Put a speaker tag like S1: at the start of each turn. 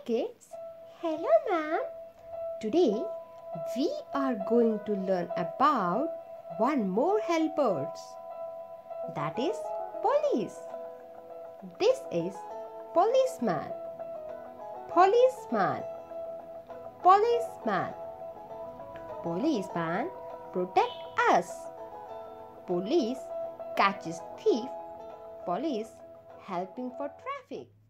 S1: kids. Hello ma'am. Today we are going to learn about one more helpers. That is police. This is policeman. Policeman. Policeman. Policeman protect us. Police catches thief. Police helping for traffic.